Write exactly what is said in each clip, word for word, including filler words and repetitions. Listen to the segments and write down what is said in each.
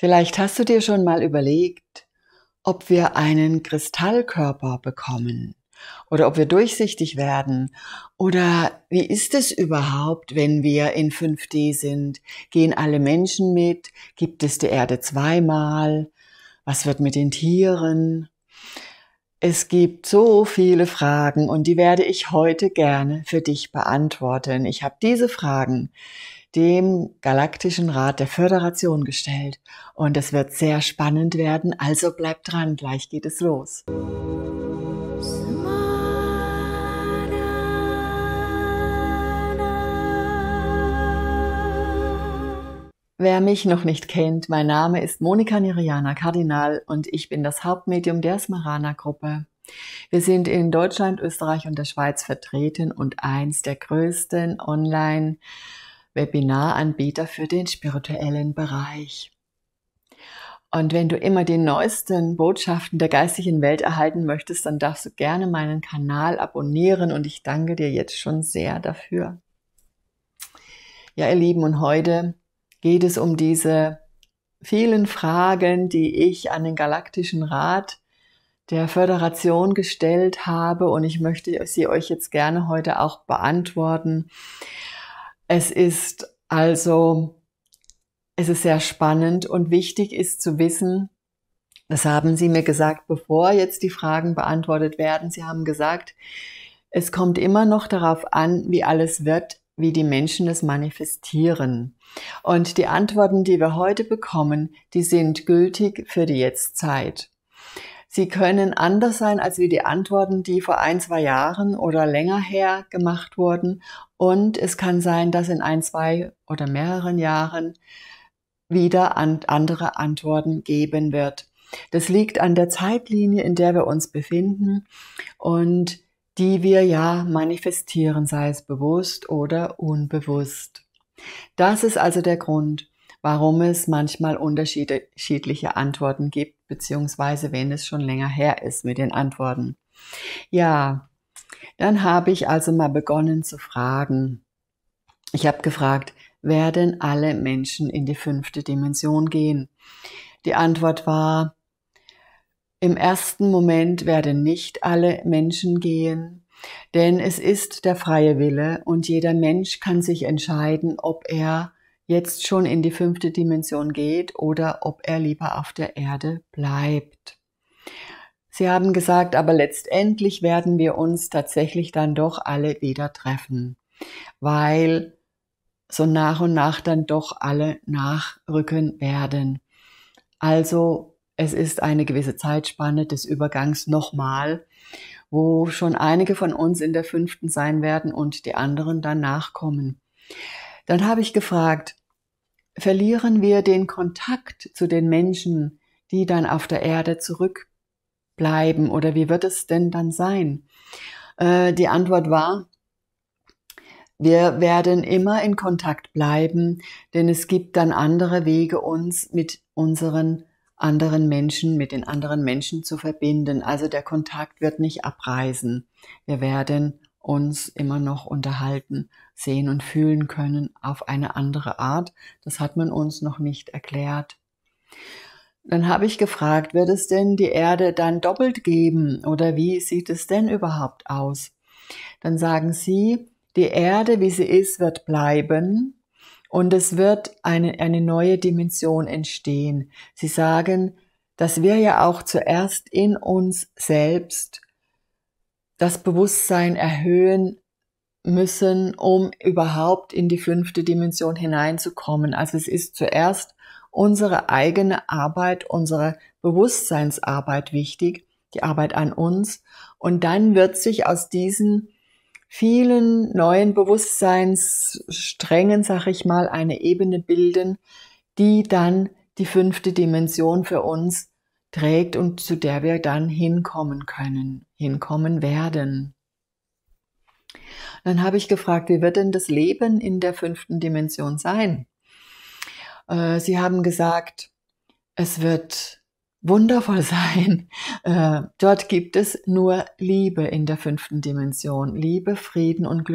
Vielleicht hast du dir schon mal überlegt, ob wir einen Kristallkörper bekommen oder ob wir durchsichtig werden oder wie ist es überhaupt, wenn wir in fünf D sind? Gehen alle Menschen mit? Gibt es die Erde zweimal? Was wird mit den Tieren? Es gibt so viele Fragen und die werde ich heute gerne für dich beantworten. Ich habe diese Fragen dem Galaktischen Rat der Föderation gestellt und es wird sehr spannend werden, also bleib dran, gleich geht es los. Wer mich noch nicht kennt, mein Name ist Monika Nirjana Kardinal und ich bin das Hauptmedium der Smarana-Gruppe. Wir sind in Deutschland, Österreich und der Schweiz vertreten und eins der größten Online-Webinar-Anbieter für den spirituellen Bereich. Und wenn du immer die neuesten Botschaften der geistigen Welt erhalten möchtest, dann darfst du gerne meinen Kanal abonnieren und ich danke dir jetzt schon sehr dafür. Ja, ihr Lieben, und heute geht es um diese vielen Fragen, die ich an den Galaktischen Rat der Föderation gestellt habe und ich möchte sie euch jetzt gerne heute auch beantworten. Es ist also, es ist sehr spannend und wichtig ist zu wissen, das haben Sie mir gesagt, bevor jetzt die Fragen beantwortet werden. Sie haben gesagt, es kommt immer noch darauf an, wie alles wird, wie die Menschen es manifestieren. Und die Antworten, die wir heute bekommen, die sind gültig für die Jetztzeit. Sie können anders sein als wie die Antworten, die vor ein, zwei Jahren oder länger her gemacht wurden. Und es kann sein, dass in ein, zwei oder mehreren Jahren wieder andere Antworten geben wird. Das liegt an der Zeitlinie, in der wir uns befinden und die wir ja manifestieren, sei es bewusst oder unbewusst. Das ist also der Grund, warum es manchmal unterschiedliche Antworten gibt, beziehungsweise wenn es schon länger her ist mit den Antworten. Ja, dann habe ich also mal begonnen zu fragen. Ich habe gefragt, werden alle Menschen in die fünfte Dimension gehen? Die Antwort war, im ersten Moment werden nicht alle Menschen gehen, denn es ist der freie Wille und jeder Mensch kann sich entscheiden, ob er jetzt schon in die fünfte Dimension geht oder ob er lieber auf der Erde bleibt. Sie haben gesagt, aber letztendlich werden wir uns tatsächlich dann doch alle wieder treffen, weil so nach und nach dann doch alle nachrücken werden. Also es ist eine gewisse Zeitspanne des Übergangs nochmal, wo schon einige von uns in der fünften sein werden und die anderen dann nachkommen. Dann habe ich gefragt, verlieren wir den Kontakt zu den Menschen, die dann auf der Erde zurückbleiben oder wie wird es denn dann sein? Äh, die Antwort war, wir werden immer in Kontakt bleiben, denn es gibt dann andere Wege, uns mit unseren anderen Menschen, mit den anderen Menschen zu verbinden. Also der Kontakt wird nicht abreißen. Wir werden uns immer noch unterhalten, sehen und fühlen können auf eine andere Art. Das hat man uns noch nicht erklärt. Dann habe ich gefragt, wird es denn die Erde dann doppelt geben oder wie sieht es denn überhaupt aus? Dann sagen sie, die Erde, wie sie ist, wird bleiben. Und es wird eine, eine neue Dimension entstehen. Sie sagen, dass wir ja auch zuerst in uns selbst das Bewusstsein erhöhen müssen, um überhaupt in die fünfte Dimension hineinzukommen. Also es ist zuerst unsere eigene Arbeit, unsere Bewusstseinsarbeit wichtig, die Arbeit an uns. Und dann wird sich aus diesen vielen neuen Bewusstseinssträngen, sag ich mal, eine Ebene bilden, die dann die fünfte Dimension für uns trägt und zu der wir dann hinkommen können, hinkommen werden. Dann habe ich gefragt, wie wird denn das Leben in der fünften Dimension sein? Äh, Sie haben gesagt, es wird wundervoll sein. Äh, dort gibt es nur Liebe in der fünften Dimension. Liebe, Frieden und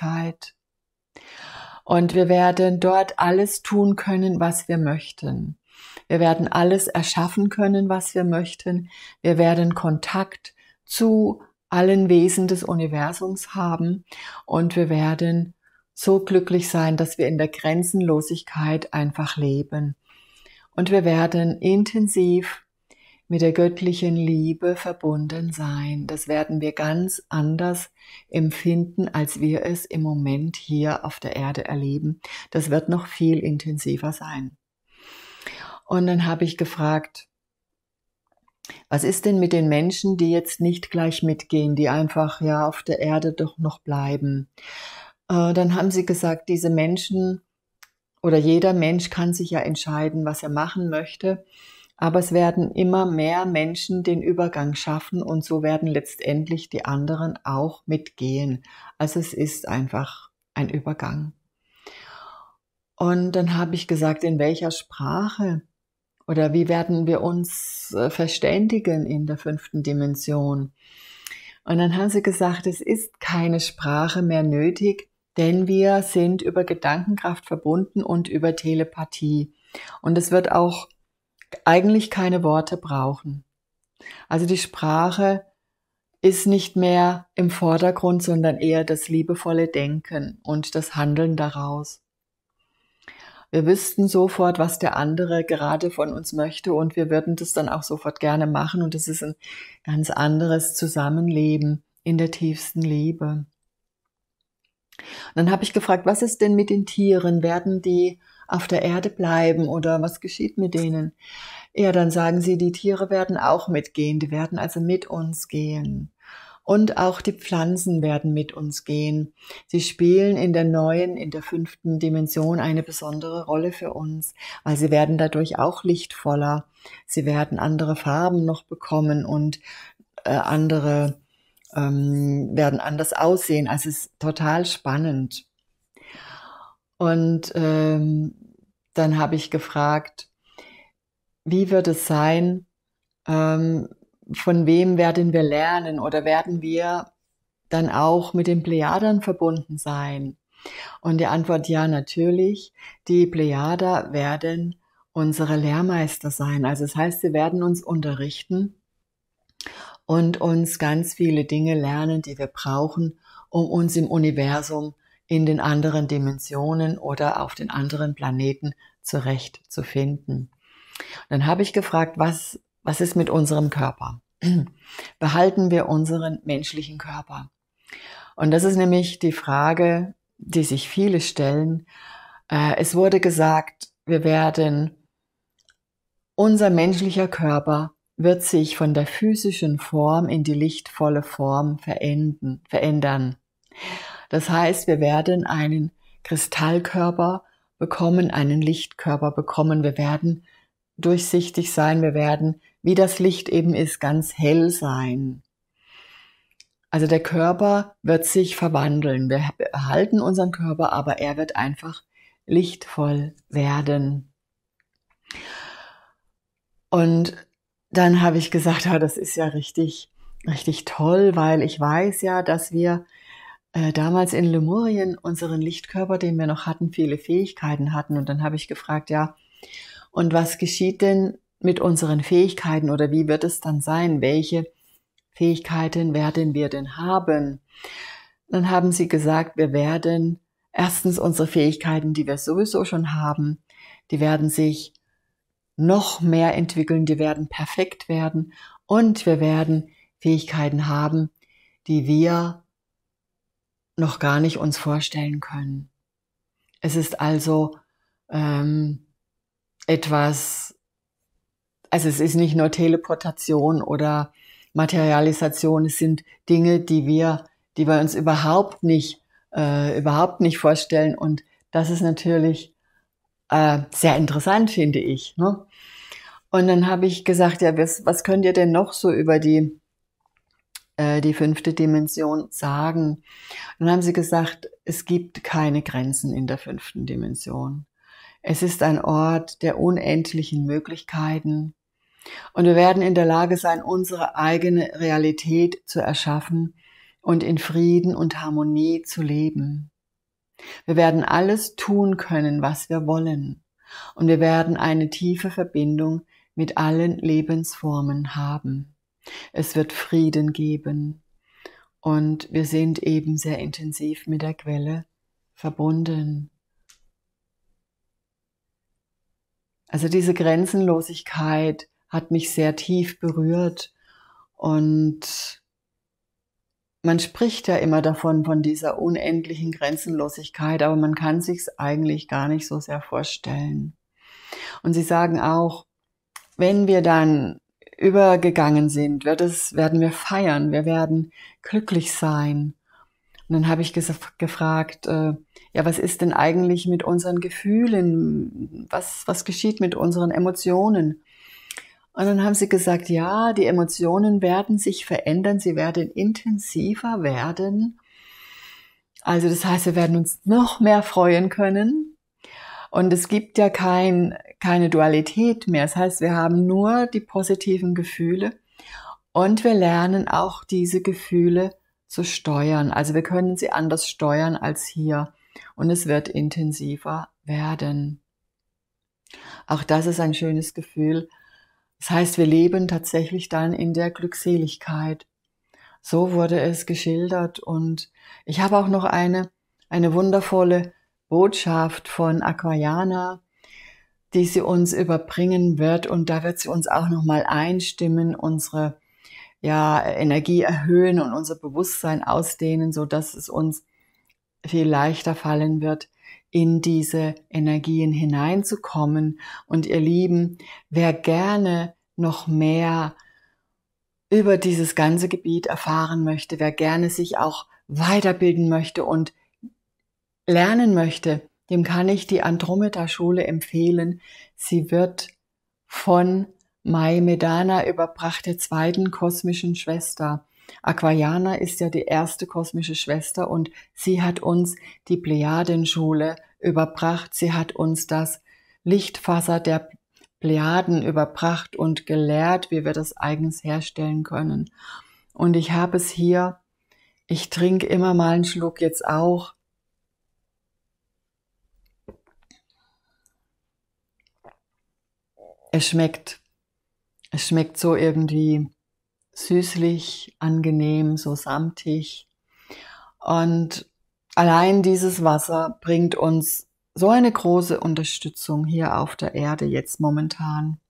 Glückseligkeit. Und wir werden dort alles tun können, was wir möchten. Wir werden alles erschaffen können, was wir möchten. Wir werden Kontakt zu allen Wesen des Universums haben und wir werden so glücklich sein, dass wir in der Grenzenlosigkeit einfach leben. Und wir werden intensiv mit der göttlichen Liebe verbunden sein. Das werden wir ganz anders empfinden, als wir es im Moment hier auf der Erde erleben. Das wird noch viel intensiver sein. Und dann habe ich gefragt, was ist denn mit den Menschen, die jetzt nicht gleich mitgehen, die einfach ja auf der Erde doch noch bleiben? Äh, dann haben sie gesagt, diese Menschen oder jeder Mensch kann sich ja entscheiden, was er machen möchte. Aber es werden immer mehr Menschen den Übergang schaffen und so werden letztendlich die anderen auch mitgehen. Also es ist einfach ein Übergang. Und dann habe ich gesagt, in welcher Sprache oder wie werden wir uns verständigen in der fünften Dimension? Und dann haben sie gesagt, es ist keine Sprache mehr nötig, denn wir sind über Gedankenkraft verbunden und über Telepathie. Und es wird auch eigentlich keine Worte brauchen. Also die Sprache ist nicht mehr im Vordergrund, sondern eher das liebevolle Denken und das Handeln daraus. Wir wüssten sofort, was der andere gerade von uns möchte und wir würden das dann auch sofort gerne machen und es ist ein ganz anderes Zusammenleben in der tiefsten Liebe. Und dann habe ich gefragt, was ist denn mit den Tieren? Werden die auf der Erde bleiben oder was geschieht mit denen? Ja, dann sagen sie, die Tiere werden auch mitgehen, die werden also mit uns gehen. Und auch die Pflanzen werden mit uns gehen. Sie spielen in der neuen, in der fünften Dimension eine besondere Rolle für uns, weil sie werden dadurch auch lichtvoller. Sie werden andere Farben noch bekommen und äh, andere ähm, werden anders aussehen. Also es ist total spannend. Und ähm, dann habe ich gefragt, wie wird es sein, ähm, von wem werden wir lernen oder werden wir dann auch mit den Plejadern verbunden sein? Und die Antwort ja, natürlich, die Plejader werden unsere Lehrmeister sein. Also das heißt, sie werden uns unterrichten und uns ganz viele Dinge lernen, die wir brauchen, um uns im Universum in den anderen Dimensionen oder auf den anderen Planeten zurechtzufinden. Dann habe ich gefragt, was, was ist mit unserem Körper? Behalten wir unseren menschlichen Körper? Und das ist nämlich die Frage, die sich viele stellen. Es wurde gesagt, wir werden, unser menschlicher Körper wird sich von der physischen Form in die lichtvolle Form verändern. Das heißt, wir werden einen Kristallkörper bekommen, einen Lichtkörper bekommen. Wir werden durchsichtig sein, wir werden, wie das Licht eben ist, ganz hell sein. Also der Körper wird sich verwandeln. Wir behalten unseren Körper, aber er wird einfach lichtvoll werden. Und dann habe ich gesagt, ja, das ist ja richtig, richtig toll, weil ich weiß ja, dass wir äh, damals in Lemurien unseren Lichtkörper, den wir noch hatten, viele Fähigkeiten hatten. Und dann habe ich gefragt, ja, und was geschieht denn mit unseren Fähigkeiten oder wie wird es dann sein? Welche Fähigkeiten werden wir denn haben? Dann haben sie gesagt, wir werden erstens unsere Fähigkeiten, die wir sowieso schon haben, die werden sich noch mehr entwickeln, die werden perfekt werden und wir werden Fähigkeiten haben, die wir noch gar nicht uns vorstellen können. Es ist also ähm, etwas, also es ist nicht nur Teleportation oder Materialisation, es sind Dinge, die wir, die wir uns überhaupt nicht, äh, überhaupt nicht vorstellen und das ist natürlich äh, sehr interessant, finde ich. Ne? Und dann habe ich gesagt, ja, was, was könnt ihr denn noch so über die, äh, die fünfte Dimension sagen? Und dann haben sie gesagt, es gibt keine Grenzen in der fünften Dimension. Es ist ein Ort der unendlichen Möglichkeiten und wir werden in der Lage sein, unsere eigene Realität zu erschaffen und in Frieden und Harmonie zu leben. Wir werden alles tun können, was wir wollen. und wir werden eine tiefe Verbindung mit allen Lebensformen haben. Es wird Frieden geben und wir sind eben sehr intensiv mit der Quelle verbunden. Also diese Grenzenlosigkeit hat mich sehr tief berührt und man spricht ja immer davon, von dieser unendlichen Grenzenlosigkeit, aber man kann sich's eigentlich gar nicht so sehr vorstellen. Und sie sagen auch, wenn wir dann übergegangen sind, wird es, werden wir feiern, wir werden glücklich sein. Und dann habe ich gefragt, äh, ja, was ist denn eigentlich mit unseren Gefühlen? Was, was geschieht mit unseren Emotionen? Und dann haben sie gesagt, ja, die Emotionen werden sich verändern, sie werden intensiver werden. Also das heißt, wir werden uns noch mehr freuen können. Und es gibt ja kein, keine Dualität mehr. Das heißt, wir haben nur die positiven Gefühle und wir lernen auch diese Gefühle zu steuern. Also wir können sie anders steuern als hier und es wird intensiver werden. Auch das ist ein schönes Gefühl. Das heißt, wir leben tatsächlich dann in der Glückseligkeit. So wurde es geschildert und ich habe auch noch eine, eine wundervolle Botschaft von Aquajana, die sie uns überbringen wird und da wird sie uns auch nochmal einstimmen, unsere ja, Energie erhöhen und unser Bewusstsein ausdehnen, so dass es uns viel leichter fallen wird, in diese Energien hineinzukommen. Und ihr Lieben, wer gerne noch mehr über dieses ganze Gebiet erfahren möchte, wer gerne sich auch weiterbilden möchte und lernen möchte, dem kann ich die Andromeda-Schule empfehlen. Sie wird von Mai Medana überbracht, der zweiten kosmischen Schwester. Aquajana ist ja die erste kosmische Schwester und sie hat uns die Plejadenschule überbracht. Sie hat uns das Lichtfaser der Plejaden überbracht und gelehrt, wie wir das eigens herstellen können. Und ich habe es hier, ich trinke immer mal einen Schluck jetzt auch. Es schmeckt, es schmeckt so irgendwie süßlich, angenehm, so samtig. Und allein dieses Wasser bringt uns so eine große Unterstützung hier auf der Erde jetzt momentan.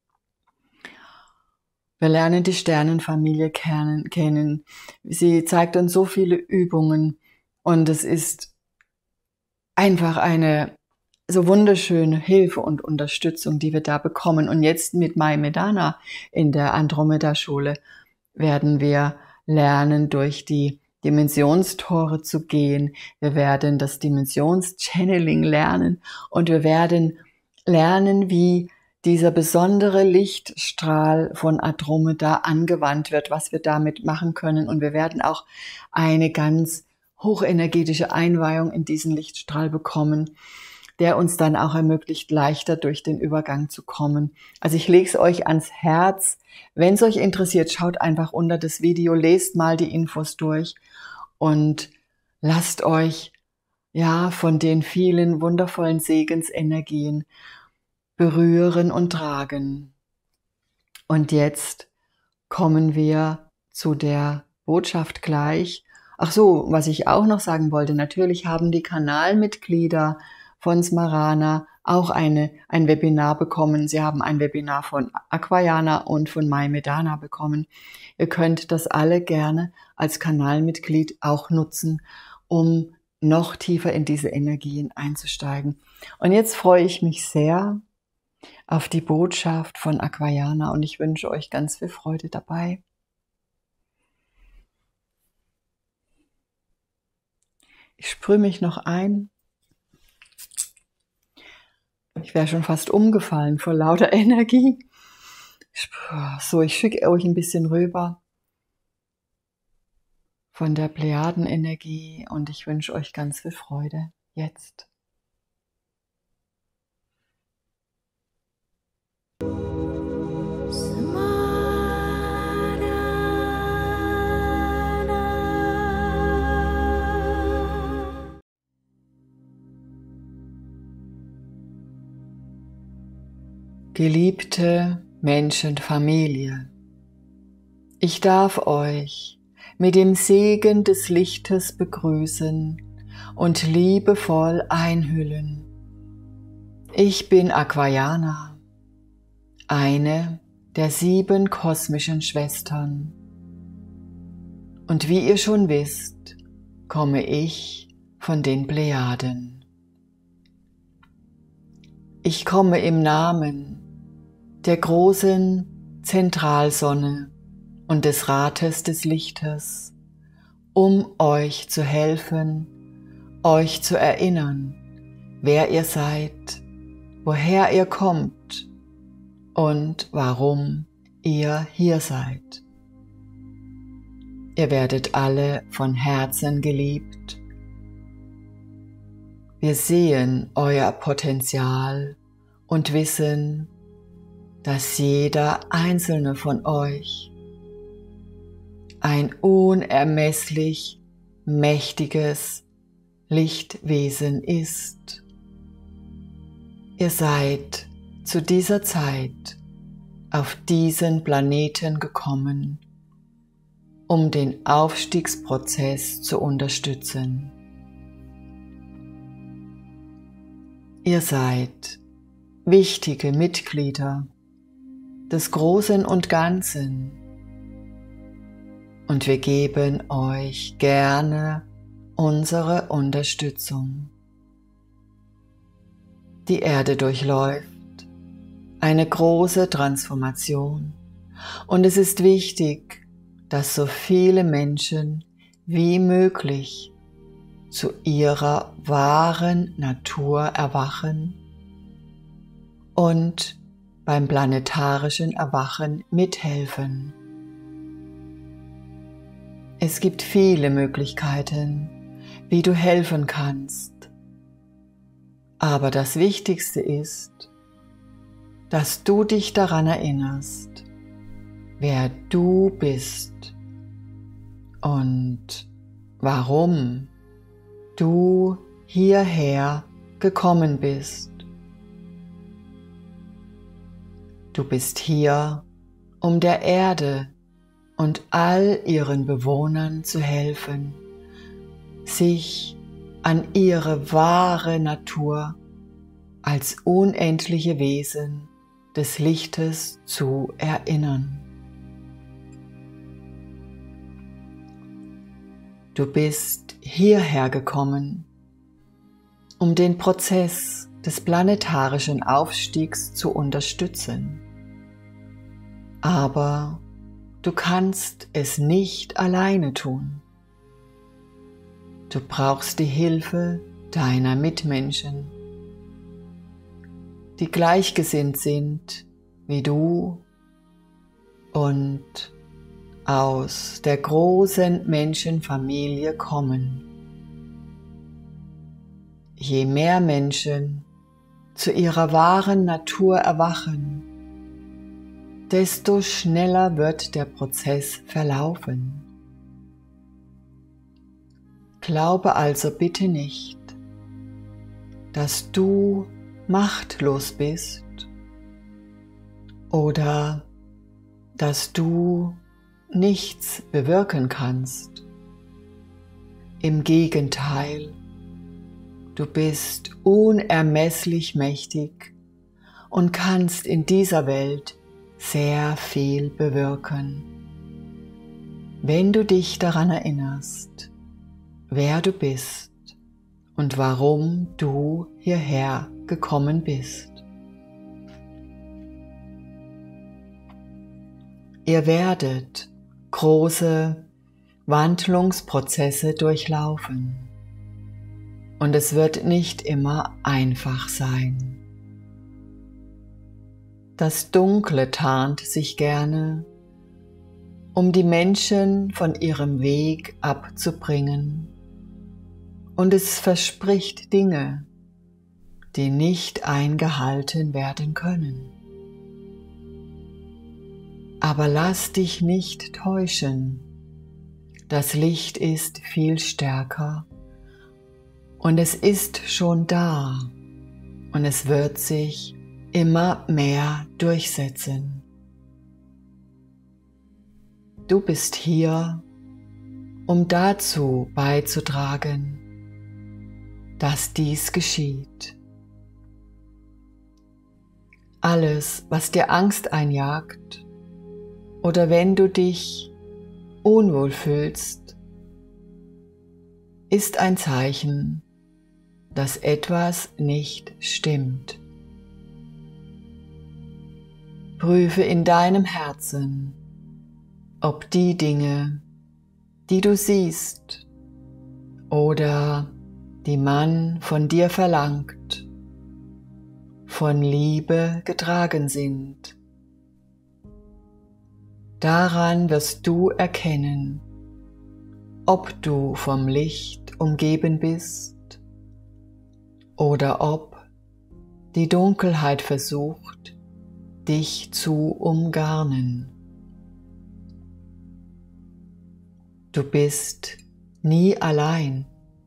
Wir lernen die Sternenfamilie kennen. Sie zeigt uns so viele Übungen und es ist einfach eine so wunderschöne Hilfe und Unterstützung, die wir da bekommen. Und jetzt mit Mai Medana in der Andromeda-Schule werden wir lernen, durch die Dimensionstore zu gehen. Wir werden das Dimensionschanneling lernen und wir werden lernen, wie dieser besondere Lichtstrahl von Andromeda angewandt wird, was wir damit machen können. Und wir werden auch eine ganz hochenergetische Einweihung in diesen Lichtstrahl bekommen, der uns dann auch ermöglicht, leichter durch den Übergang zu kommen. Also ich lege es euch ans Herz. Wenn es euch interessiert, schaut einfach unter das Video, lest mal die Infos durch und lasst euch ja von den vielen wundervollen Segensenergien berühren und tragen. Und jetzt kommen wir zu der Botschaft gleich. Ach so, was ich auch noch sagen wollte, natürlich haben die Kanalmitglieder von Smarana auch eine, ein Webinar bekommen. Sie haben ein Webinar von Aquajana und von Mai Medana bekommen. Ihr könnt das alle gerne als Kanalmitglied auch nutzen, um noch tiefer in diese Energien einzusteigen. Und jetzt freue ich mich sehr auf die Botschaft von Aquajana und ich wünsche euch ganz viel Freude dabei. Ich sprühe mich noch ein. Ich wäre schon fast umgefallen vor lauter Energie. So, ich schicke euch ein bisschen rüber von der Plejadenenergie und ich wünsche euch ganz viel Freude jetzt. Geliebte Menschenfamilie, ich darf euch mit dem Segen des Lichtes begrüßen und liebevoll einhüllen. Ich bin Aquajana, eine der sieben kosmischen Schwestern. Und wie ihr schon wisst, komme ich von den Plejaden. Ich komme im Namen der großen Zentralsonne und des Rates des Lichtes, um euch zu helfen, euch zu erinnern, wer ihr seid, woher ihr kommt und warum ihr hier seid. Ihr werdet alle von Herzen geliebt. Wir sehen euer Potenzial und wissen, dass jeder einzelne von euch ein unermesslich mächtiges Lichtwesen ist. Ihr seid zu dieser Zeit auf diesen Planeten gekommen, um den Aufstiegsprozess zu unterstützen. Ihr seid wichtige Mitglieder des Großen und Ganzen und wir geben euch gerne unsere Unterstützung. Die Erde durchläuft eine große Transformation und es ist wichtig, dass so viele Menschen wie möglich zu ihrer wahren Natur erwachen und beim planetarischen Erwachen mithelfen. Es gibt viele Möglichkeiten, wie du helfen kannst, aber das Wichtigste ist, dass du dich daran erinnerst, wer du bist und warum du hierher gekommen bist. Du bist hier, um der Erde und all ihren Bewohnern zu helfen, sich an ihre wahre Natur als unendliche Wesen des Lichtes zu erinnern. Du bist hierher gekommen, um den Prozess des planetarischen Aufstiegs zu unterstützen. Aber du kannst es nicht alleine tun. Du brauchst die Hilfe deiner Mitmenschen, die gleichgesinnt sind wie du und aus der großen Menschenfamilie kommen. Je mehr Menschen zu ihrer wahren Natur erwachen, desto schneller wird der Prozess verlaufen. Glaube also bitte nicht, dass du machtlos bist oder dass du nichts bewirken kannst. Im Gegenteil, du bist unermesslich mächtig und kannst in dieser Welt sehr viel bewirken. Wenn du dich daran erinnerst, wer du bist und warum du hierher gekommen bist. Ihr werdet große Wandlungsprozesse durchlaufen und es wird nicht immer einfach sein. Das Dunkle tarnt sich gerne, um die Menschen von ihrem Weg abzubringen, und es verspricht Dinge, die nicht eingehalten werden können. Aber lass dich nicht täuschen, das Licht ist viel stärker und es ist schon da und es wird sich immer mehr durchsetzen. Du bist hier, um dazu beizutragen, dass dies geschieht. Alles, was dir Angst einjagt oder wenn du dich unwohl fühlst, ist ein Zeichen, dass etwas nicht stimmt. Prüfe in deinem Herzen, ob die Dinge, die du siehst oder die man von dir verlangt, von Liebe getragen sind. Daran wirst du erkennen, ob du vom Licht umgeben bist oder ob die Dunkelheit versucht, dich zu umgarnen. Du bist nie allein.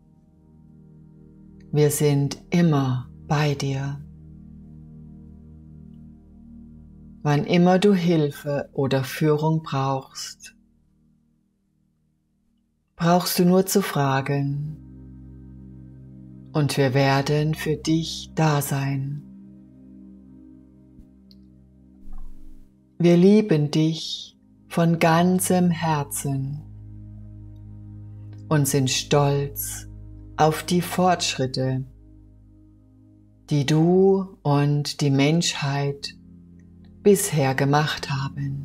Wir sind immer bei dir. Wann immer du Hilfe oder Führung brauchst, brauchst du nur zu fragen und wir werden für dich da sein. Wir lieben dich von ganzem Herzen und sind stolz auf die Fortschritte, die du und die Menschheit bisher gemacht haben.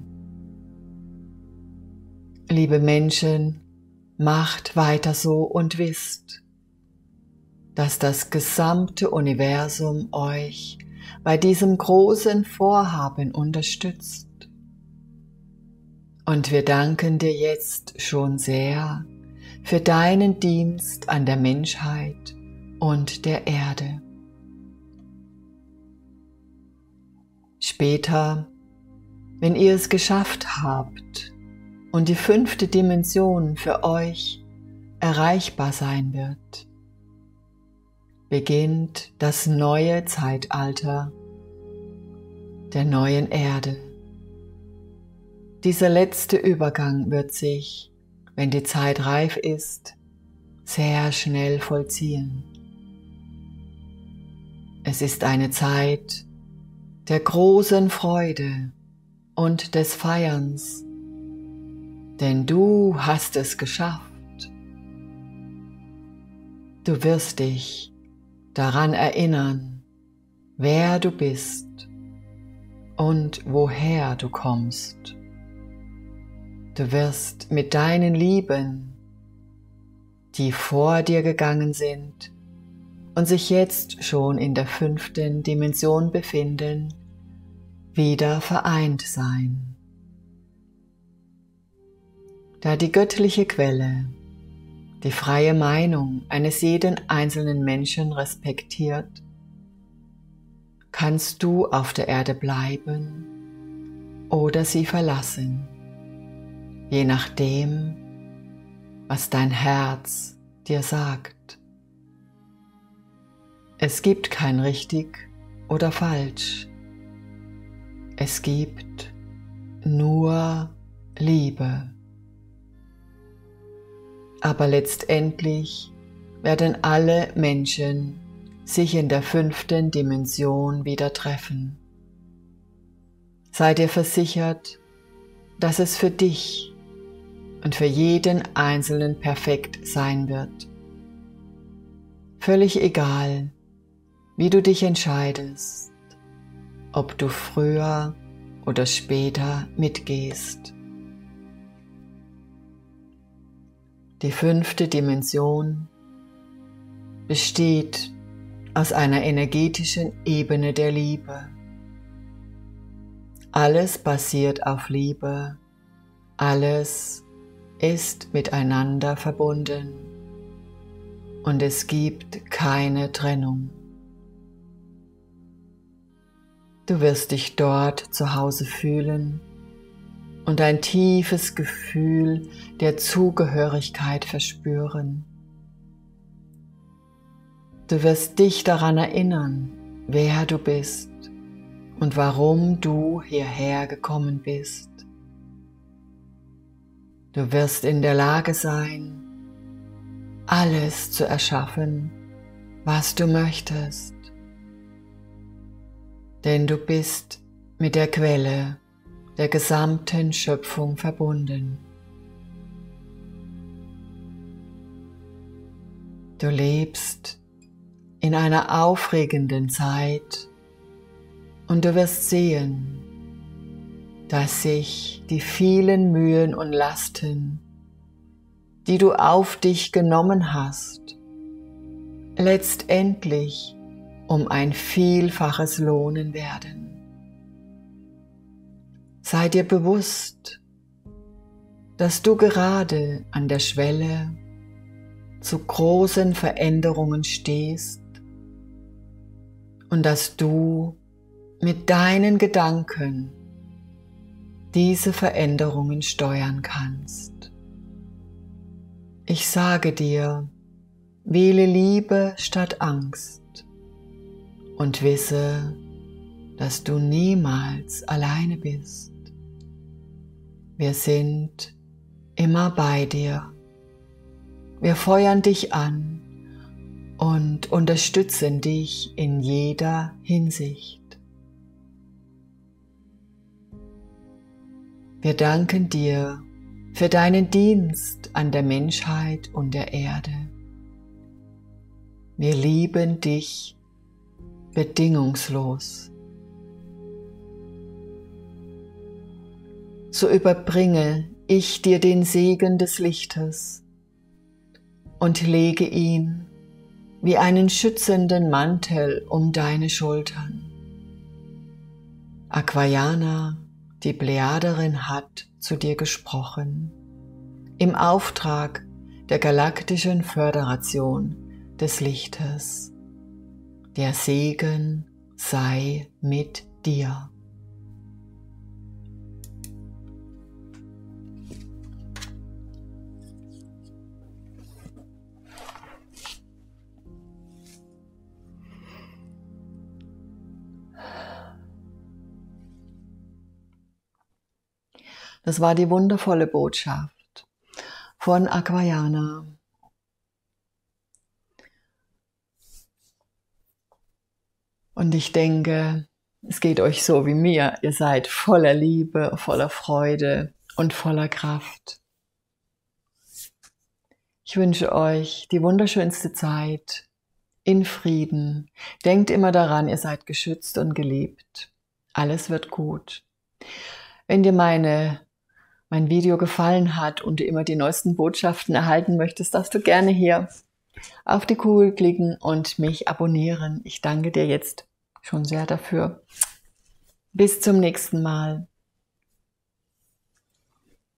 Liebe Menschen, macht weiter so und wisst, dass das gesamte Universum euch bei diesem großen Vorhaben unterstützt. Und wir danken dir jetzt schon sehr für deinen Dienst an der Menschheit und der Erde. Später, wenn ihr es geschafft habt und die fünfte Dimension für euch erreichbar sein wird, beginnt das neue Zeitalter der neuen Erde. Dieser letzte Übergang wird sich, wenn die Zeit reif ist, sehr schnell vollziehen. Es ist eine Zeit der großen Freude und des Feierns, denn du hast es geschafft. Du wirst dich daran erinnern, wer du bist und woher du kommst. Du wirst mit deinen Lieben, die vor dir gegangen sind und sich jetzt schon in der fünften Dimension befinden, wieder vereint sein. Da die göttliche Quelle die freie Meinung eines jeden einzelnen Menschen respektiert, kannst du auf der Erde bleiben oder sie verlassen, je nachdem, was dein Herz dir sagt. Es gibt kein richtig oder falsch. Es gibt nur Liebe. Aber letztendlich werden alle Menschen sich in der fünften Dimension wieder treffen. Sei dir versichert, dass es für dich und für jeden Einzelnen perfekt sein wird. Völlig egal, wie du dich entscheidest, ob du früher oder später mitgehst. Die fünfte Dimension besteht aus einer energetischen Ebene der Liebe. Alles basiert auf Liebe, alles ist miteinander verbunden und es gibt keine Trennung. Du wirst dich dort zu Hause fühlen und ein tiefes Gefühl der Zugehörigkeit verspüren. Du wirst dich daran erinnern, wer du bist und warum du hierher gekommen bist. Du wirst in der Lage sein, alles zu erschaffen, was du möchtest. Denn du bist mit der Quelle der gesamten Schöpfung verbunden. Du lebst in einer aufregenden Zeit und du wirst sehen, dass sich die vielen Mühen und Lasten, die du auf dich genommen hast, letztendlich um ein Vielfaches lohnen werden. Sei dir bewusst, dass du gerade an der Schwelle zu großen Veränderungen stehst und dass du mit deinen Gedanken diese Veränderungen steuern kannst. Ich sage dir, wähle Liebe statt Angst und wisse, dass du niemals alleine bist. Wir sind immer bei dir. Wir feuern dich an und unterstützen dich in jeder Hinsicht. Wir danken dir für deinen Dienst an der Menschheit und der Erde. Wir lieben dich bedingungslos. So überbringe ich dir den Segen des Lichtes und lege ihn wie einen schützenden Mantel um deine Schultern. Aquajana, die Plejaderin, hat zu dir gesprochen, im Auftrag der Galaktischen Föderation des Lichtes. Der Segen sei mit dir. Das war die wundervolle Botschaft von Aquajana. Und ich denke, es geht euch so wie mir. Ihr seid voller Liebe, voller Freude und voller Kraft. Ich wünsche euch die wunderschönste Zeit in Frieden. Denkt immer daran, ihr seid geschützt und geliebt. Alles wird gut. Wenn dir meine mein Video gefallen hat und du immer die neuesten Botschaften erhalten möchtest, darfst du gerne hier auf die Kugel klicken und mich abonnieren. Ich danke dir jetzt schon sehr dafür. Bis zum nächsten Mal.